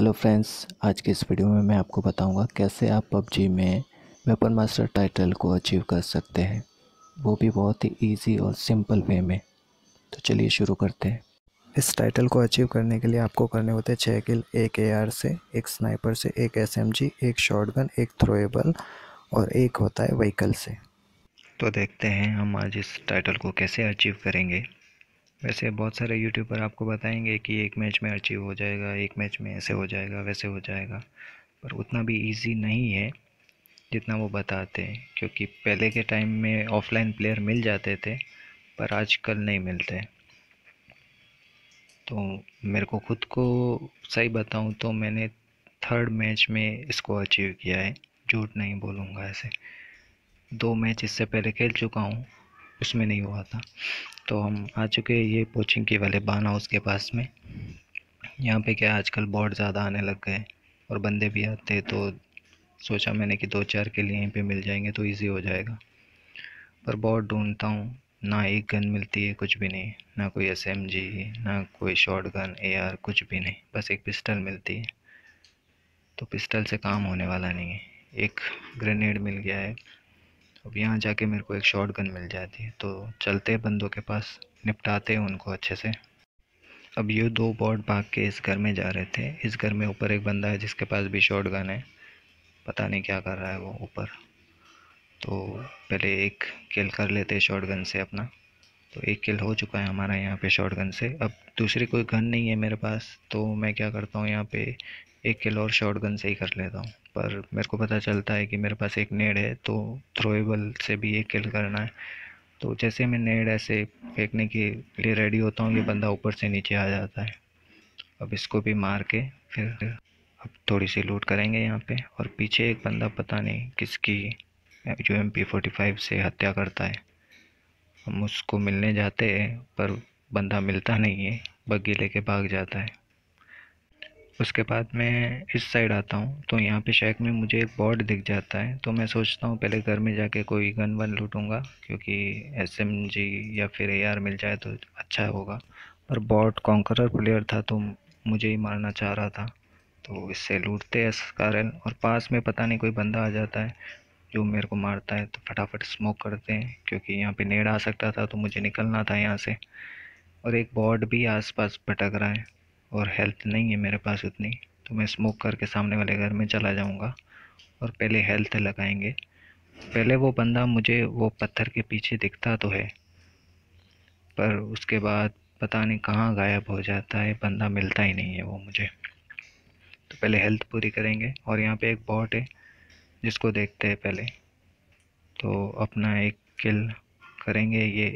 Hello friends, आज के इस वीडियो में मैं आपको बताऊंगा कैसे आप पबजी में वेपन मास्टर टाइटल को अचीव कर सकते हैं, वो भी बहुत ही इजी और सिंपल वे में। तो चलिए शुरू करते हैं। इस टाइटल को अचीव करने के लिए आपको करने होते हैं 6 किल, एक एआर से, एक स्नाइपर से, एक एसएमजी, एक शॉटगन, एक थ्रोएबल और एक होता है व्हीकल से। तो देखते हैं हम आज इस टाइटल को कैसे अचीव करेंगे। वैसे बहुत सारे यूट्यूबर आपको बताएंगे कि एक मैच में अचीव हो जाएगा, एक मैच में ऐसे हो जाएगा, वैसे हो जाएगा, पर उतना भी इजी नहीं है जितना वो बताते हैं, क्योंकि पहले के टाइम में ऑफलाइन प्लेयर मिल जाते थे पर आजकल नहीं मिलते। तो मेरे को खुद को सही बताऊं तो मैंने थर्ड मैच में इसको अचीव किया है, झूठ नहीं बोलूँगा। ऐसे 2 मैच इससे पहले खेल चुका हूँ, उसमें नहीं हुआ था। तो हम आ चुके हैं ये पोचिंकी वाले बान हाउस के पास में। यहाँ पे क्या आजकल बॉट ज़्यादा आने लग गए और बंदे भी आते, तो सोचा मैंने कि 2-4 के लिए यहीं पे मिल जाएंगे तो इजी हो जाएगा। पर बॉट ढूंढता हूँ, ना एक गन मिलती है, कुछ भी नहीं, ना कोई एसएमजी, ना कोई शॉटगन, एआर, कुछ भी नहीं, बस एक पिस्टल मिलती है। तो पिस्टल से काम होने वाला नहीं है। एक ग्रेनेड मिल गया है, अब यहाँ जाके मेरे को एक शॉटगन मिल जाती है। तो चलते हैं बंदों के पास, निपटाते हैं उनको अच्छे से। अब ये 2 बॉट भाग के इस घर में जा रहे थे। इस घर में ऊपर एक बंदा है जिसके पास भी शॉटगन है, पता नहीं क्या कर रहा है वो ऊपर। तो पहले एक किल कर लेते हैं शॉटगन से अपना। तो एक किल हो चुका है हमारा यहाँ पे शॉटगन से। अब दूसरी कोई गन नहीं है मेरे पास, तो मैं क्या करता हूँ, यहाँ पे एक किल और शॉटगन से ही कर लेता हूँ। पर मेरे को पता चलता है कि मेरे पास एक नेड है, तो थ्रोएबल से भी एक किल करना है। तो जैसे मैं नेड ऐसे फेंकने के लिए रेडी होता हूँ, ये बंदा ऊपर से नीचे आ जाता है। अब इसको भी मार के फिर अब थोड़ी सी लूट करेंगे यहाँ पे। और पीछे एक बंदा पता नहीं किसकी जो MP45 से हत्या करता है। हम उसको मिलने जाते हैं पर बंदा मिलता नहीं है, बग्गी लेके भाग जाता है। उसके बाद मैं इस साइड आता हूँ, तो यहाँ पे शैक में मुझे एक बॉट दिख जाता है। तो मैं सोचता हूँ पहले घर में जाके कोई गन वन लूटूंगा, क्योंकि एसएमजी या फिर एआर मिल जाए तो अच्छा होगा। पर बॉट कॉन्करर प्लेयर था तो मुझे ही मारना चाह रहा था। तो इससे लूटते हैं एसकारएल, और पास में पता नहीं कोई बंदा आ जाता है जो मेरे को मारता है। तो फटाफट स्मोक करते हैं, क्योंकि यहाँ पे नेड आ सकता था, तो मुझे निकलना था यहाँ से। और एक बॉट भी आसपास भटक रहा है और हेल्थ नहीं है मेरे पास उतनी। तो मैं स्मोक करके सामने वाले घर में चला जाऊँगा और पहले हेल्थ लगाएंगे। पहले वो बंदा मुझे वो पत्थर के पीछे दिखता तो है, पर उसके बाद पता नहीं कहाँ गायब हो जाता है, बंदा मिलता ही नहीं है वो मुझे। तो पहले हेल्थ पूरी करेंगे। और यहाँ पे एक बॉट है जिसको देखते हैं पहले। तो अपना एक किल करेंगे ये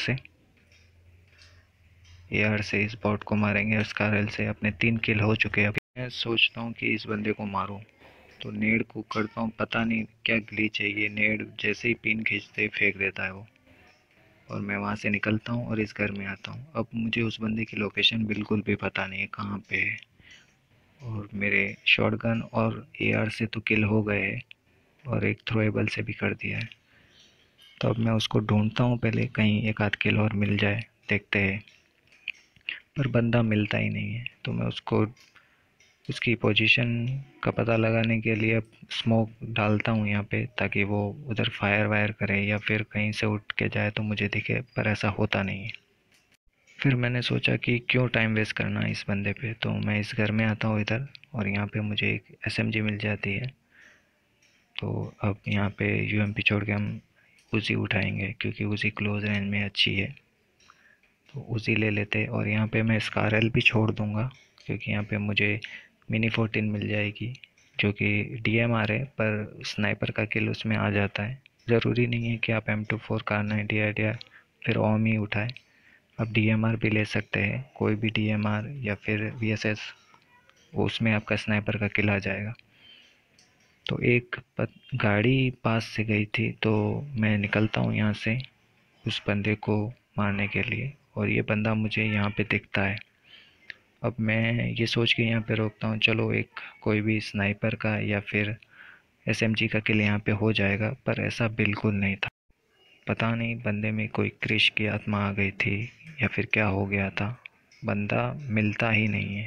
एआर से इस बॉट को मारेंगे। स्कारल से अपने 3 किल हो चुके हैं। अभी मैं सोचता हूँ कि इस बंदे को मारूं, तो नेड को करता हूँ, पता नहीं क्या ग्लिच है, ये नेड जैसे ही पिन खींचते ही फेंक देता है वो। और मैं वहाँ से निकलता हूँ और इस घर में आता हूँ। अब मुझे उस बंदे की लोकेशन बिल्कुल भी पता नहीं है कहाँ पे है। और मेरे शॉटगन और एआर से तो किल हो गए हैं, और एक थ्रोएबल से भी कर दिया है। तो अब मैं उसको ढूंढता हूँ, पहले कहीं एक आध किल और मिल जाए, देखते हैं। पर बंदा मिलता ही नहीं है। तो मैं उसको उसकी पोजीशन का पता लगाने के लिए अब स्मोक डालता हूँ यहाँ पे, ताकि वो उधर फायर वायर करे या फिर कहीं से उठ के जाए तो मुझे दिखे, पर ऐसा होता नहीं है। फिर मैंने सोचा कि क्यों टाइम वेस्ट करना है इस बंदे पे। तो मैं इस घर में आता हूँ इधर, और यहाँ पे मुझे एक एसएमजी मिल जाती है। तो अब यहाँ पे यूएमपी छोड़ के हम उसी उठाएंगे, क्योंकि उसी क्लोज रेंज में अच्छी है, तो उसी ले लेते। और यहाँ पे मैं स्कारएल भी छोड़ दूँगा, क्योंकि यहाँ पे मुझे मिनी 14 मिल जाएगी, जो कि डीएमआर है, पर स्नाइपर का किल उसमें आ जाता है। ज़रूरी नहीं है कि आप M24 का 90 या फिर ओम ही उठाएं, आप डीएमआर भी ले सकते हैं, कोई भी डीएमआर या फिर वीएसएस, वो उसमें आपका स्नाइपर का किल आ जाएगा। तो एक गाड़ी पास से गई थी, तो मैं निकलता हूँ यहाँ से उस बंदे को मारने के लिए। और ये बंदा मुझे यहाँ पे दिखता है। अब मैं ये सोच के यहाँ पे रोकता हूँ, चलो एक कोई भी स्नाइपर का या फिर एसएमजी का किल यहाँ पे हो जाएगा, पर ऐसा बिल्कुल नहीं था। पता नहीं बंदे में कोई क्रिश की आत्मा आ गई थी या फिर क्या हो गया था, बंदा मिलता ही नहीं है,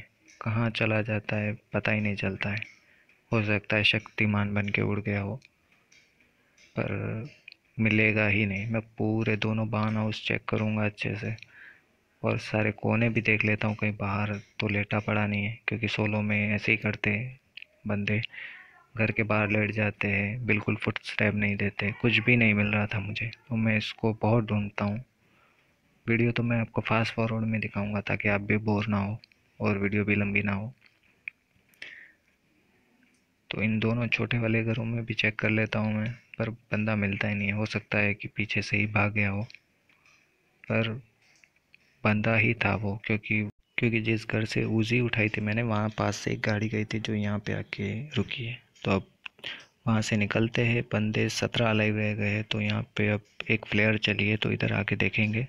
कहाँ चला जाता है पता ही नहीं चलता है। हो सकता है शक्तिमान बन के उड़ गया हो, पर मिलेगा ही नहीं। मैं पूरे दोनों बार्न हाउस चेक करूँगा अच्छे से, और सारे कोने भी देख लेता हूँ कहीं बाहर तो लेटा पड़ा नहीं है, क्योंकि सोलो में ऐसे ही करते हैं बंदे, घर के बाहर लेट जाते हैं, बिल्कुल फुट स्टेप नहीं देते। कुछ भी नहीं मिल रहा था मुझे, तो मैं इसको बहुत ढूंढता हूँ। वीडियो तो मैं आपको फास्ट फॉरवर्ड में दिखाऊंगा ताकि आप भी बोर ना हो और वीडियो भी लंबी ना हो। तो इन दोनों छोटे वाले घरों में भी चेक कर लेता हूँ मैं, पर बंदा मिलता ही नहीं है। हो सकता है कि पीछे से ही भाग गया हो, पर बंदा ही था वो, क्योंकि जिस घर से उजी उठाई थी मैंने, वहाँ पास से एक गाड़ी गई थी जो यहाँ पे आके रुकी है। तो अब वहाँ से निकलते हैं। बंदे 17 अलाइव रह गए हैं, तो यहाँ पे अब एक फ्लेयर चली है, तो इधर आके देखेंगे।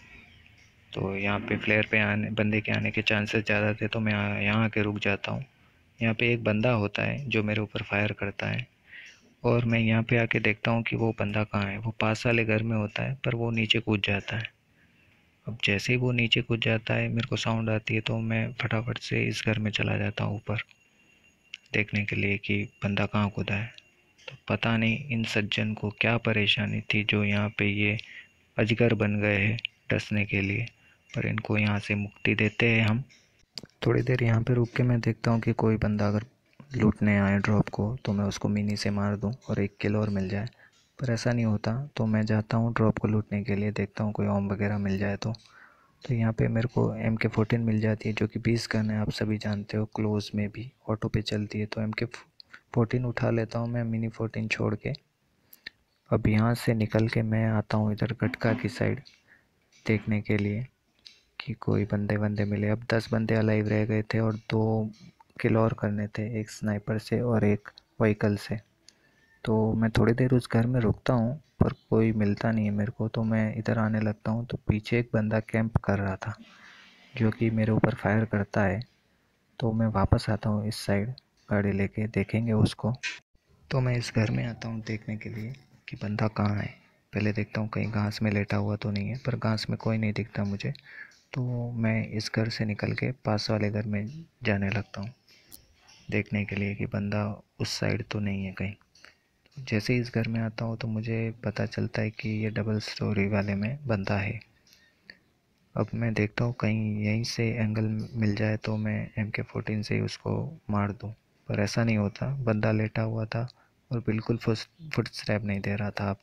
तो यहाँ पे फ्लेयर पे आने बंदे के आने के चांसेस ज़्यादा थे, तो मैं यहाँ आके रुक जाता हूँ। यहाँ पे एक बंदा होता है जो मेरे ऊपर फायर करता है, और मैं यहाँ पे आके देखता हूँ कि वो बंदा कहाँ है। वो पास वाले घर में होता है, पर वो नीचे कूद जाता है। अब जैसे ही वो नीचे कूद जाता है, मेरे को साउंड आती है, तो मैं फटाफट से इस घर में चला जाता हूँ ऊपर, देखने के लिए कि बंदा कहाँ कूदा है। तो पता नहीं इन सज्जन को क्या परेशानी थी जो यहाँ पे ये अजगर बन गए हैं डसने के लिए, पर इनको यहाँ से मुक्ति देते हैं हम। थोड़ी देर यहाँ पे रुक के मैं देखता हूँ कि कोई बंदा अगर लूटने आए ड्रॉप को, तो मैं उसको मिनी से मार दूँ और एक किल और मिल जाए। पर ऐसा नहीं होता, तो मैं जाता हूँ ड्रॉप को लूटने के लिए, देखता हूँ कोई ओम वगैरह मिल जाए तो यहाँ पे मेरे को MK14 मिल जाती है, जो कि 20 गन है, आप सभी जानते हो। क्लोज में भी ऑटो पे चलती है, तो MK14 उठा लेता हूँ मैं, मिनी 14 छोड़ के। अब यहाँ से निकल के मैं आता हूँ इधर गटका की साइड, देखने के लिए कि कोई बंदे बंदे मिले। अब 10 बंदे अलाइव रह गए थे और 2 किल और करने थे, एक स्नाइपर से और एक व्हीकल से। तो मैं थोड़ी देर उस घर में रुकता हूँ, पर कोई मिलता नहीं है मेरे को, तो मैं इधर आने लगता हूँ। तो पीछे एक बंदा कैंप कर रहा था जो कि मेरे ऊपर फायर करता है। तो मैं वापस आता हूँ इस साइड, गाड़ी लेके देखेंगे उसको। तो मैं इस घर में आता हूँ देखने के लिए कि बंदा कहाँ है। पहले देखता हूँ कहीं घास में लेटा हुआ तो नहीं है, पर घास में कोई नहीं दिखता मुझे। तो मैं इस घर से निकल के पास वाले घर में जाने लगता हूँ, देखने के लिए कि बंदा उस साइड तो नहीं है कहीं। जैसे ही इस घर में आता हूँ तो मुझे पता चलता है कि ये डबल स्टोरी वाले में बंदा है। अब मैं देखता हूँ कहीं यहीं से एंगल मिल जाए तो मैं MK14 से ही उसको मार दूँ, पर ऐसा नहीं होता। बंदा लेटा हुआ था और बिल्कुल फुट स्टेप नहीं दे रहा था अब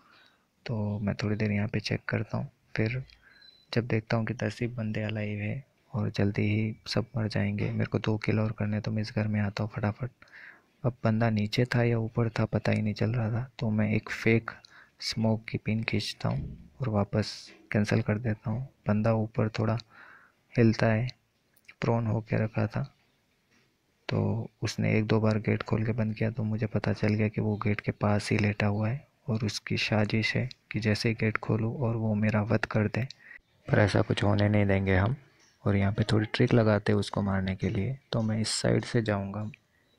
तो मैं थोड़ी देर यहाँ पे चेक करता हूँ। फिर जब देखता हूँ कि 10 ही बंदे अलाइव है और जल्दी ही सब मर जाएंगे, मेरे को 2 किल और करने, तो मैं इस घर में आता हूँ फटाफट। अब बंदा नीचे था या ऊपर था पता ही नहीं चल रहा था, तो मैं एक फेक स्मोक की पिन खींचता हूँ और वापस कैंसिल कर देता हूँ। बंदा ऊपर थोड़ा हिलता है, प्रोन होके रखा था, तो उसने 1-2 बार गेट खोल के बंद किया, तो मुझे पता चल गया कि वो गेट के पास ही लेटा हुआ है और उसकी साजिश है कि जैसे ही गेट खोलूँ और वो मेरा वध कर दे। पर ऐसा कुछ होने नहीं देंगे हम, और यहाँ पे थोड़ी ट्रिक लगाते हैं उसको मारने के लिए। तो मैं इस साइड से जाऊँगा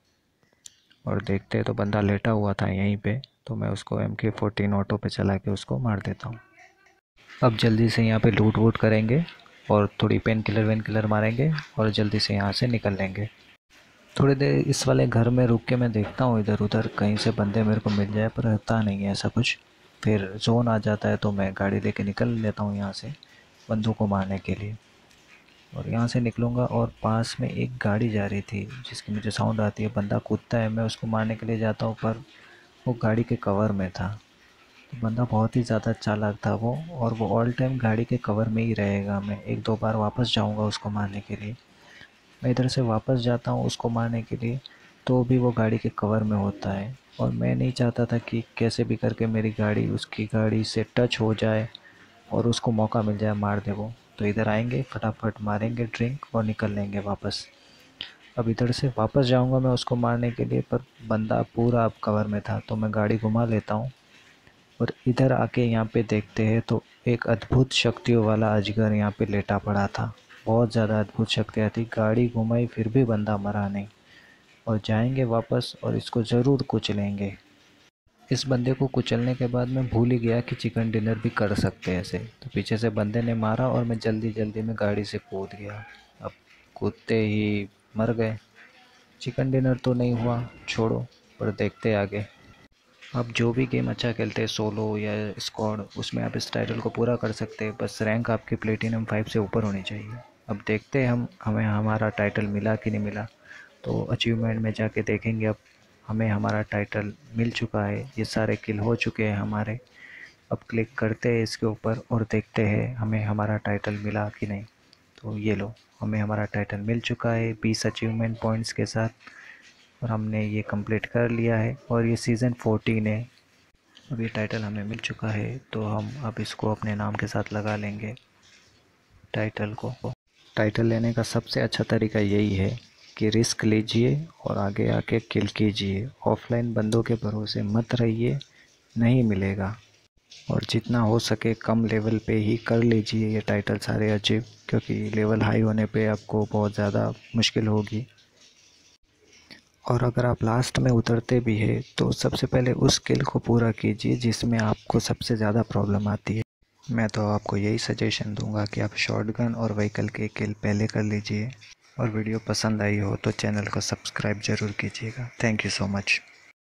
और देखते तो बंदा लेटा हुआ था यहीं पे, तो मैं उसको MK14 ऑटो पे चला के उसको मार देता हूँ। अब जल्दी से यहाँ पे लूट वूट करेंगे और थोड़ी पेन किलर वेन किलर मारेंगे और जल्दी से यहाँ से निकल लेंगे। थोड़ी देर इस वाले घर में रुक के मैं देखता हूँ इधर उधर कहीं से बंदे मेरे को मिल जाए, पर रहता नहीं है ऐसा कुछ। फिर जोन आ जाता है तो मैं गाड़ी लेके निकल लेता हूँ यहाँ से बंदों को मारने के लिए। और यहाँ से निकलूँगा और पास में एक गाड़ी जा रही थी जिसकी मुझे साउंड आती है, बंदा कूदता है, मैं उसको मारने के लिए जाता हूँ, पर वो गाड़ी के कवर में था। तो बंदा बहुत ही ज़्यादा चालाक था वो, और वो ऑल टाइम गाड़ी के कवर में ही रहेगा। मैं 1-2 बार वापस जाऊँगा उसको मारने के लिए। मैं इधर से वापस जाता हूँ उसको मारने के लिए, तो भी वो गाड़ी के कवर में होता है। और मैं नहीं चाहता था कि कैसे भी करके मेरी गाड़ी उसकी गाड़ी से टच हो जाए और उसको मौका मिल जाए मार दे वो। तो इधर आएंगे, फटाफट मारेंगे ड्रिंक और निकल लेंगे वापस। अब इधर से वापस जाऊंगा मैं उसको मारने के लिए, पर बंदा पूरा अब कवर में था, तो मैं गाड़ी घुमा लेता हूँ। और इधर आके यहाँ पे देखते हैं तो एक अद्भुत शक्तियों वाला अजगर यहाँ पे लेटा पड़ा था। बहुत ज़्यादा अद्भुत शक्तियाँ थी, गाड़ी घुमाई फिर भी बंदा मरा नहीं। और जाएंगे वापस और इसको ज़रूर कुचलेंगे। इस बंदे को कुचलने के बाद मैं भूल ही गया कि चिकन डिनर भी कर सकते हैं ऐसे। तो पीछे से बंदे ने मारा और मैं जल्दी जल्दी में गाड़ी से कूद गया। अब कूदते ही मर गए। चिकन डिनर तो नहीं हुआ, छोड़ो, पर देखते आगे। आप जो भी गेम अच्छा खेलते हैं, सोलो या स्क्वाड, उसमें आप इस टाइटल को पूरा कर सकते हैं। बस रैंक आपकी प्लेटिनम 5 से ऊपर होनी चाहिए। अब देखते हैं हमें हमारा टाइटल मिला कि नहीं मिला। तो अचीवमेंट में जाके देखेंगे। अब हमें हमारा टाइटल मिल चुका है, ये सारे किल हो चुके हैं हमारे। अब क्लिक करते हैं इसके ऊपर और देखते हैं हमें हमारा टाइटल मिला कि नहीं। तो ये लो, हमें हमारा टाइटल मिल चुका है 20 अचीवमेंट पॉइंट्स के साथ, और हमने ये कंप्लीट कर लिया है। और ये सीज़न 14 है। अब ये टाइटल हमें मिल चुका है, तो हम अब इसको अपने नाम के साथ लगा लेंगे टाइटल को। टाइटल लेने का सबसे अच्छा तरीका यही है कि रिस्क लीजिए और आगे आके किल कीजिए। ऑफलाइन बंदों के भरोसे मत रहिए, नहीं मिलेगा। और जितना हो सके कम लेवल पे ही कर लीजिए ये टाइटल सारे अचीव, क्योंकि लेवल हाई होने पे आपको बहुत ज़्यादा मुश्किल होगी। और अगर आप लास्ट में उतरते भी हैं तो सबसे पहले उस किल को पूरा कीजिए जिसमें आपको सबसे ज़्यादा प्रॉब्लम आती है। मैं तो आपको यही सजेशन दूंगा कि आप शॉटगन और व्हीकल के किल पहले कर लीजिए। और वीडियो पसंद आई हो तो चैनल को सब्सक्राइब ज़रूर कीजिएगा। Thank you so much.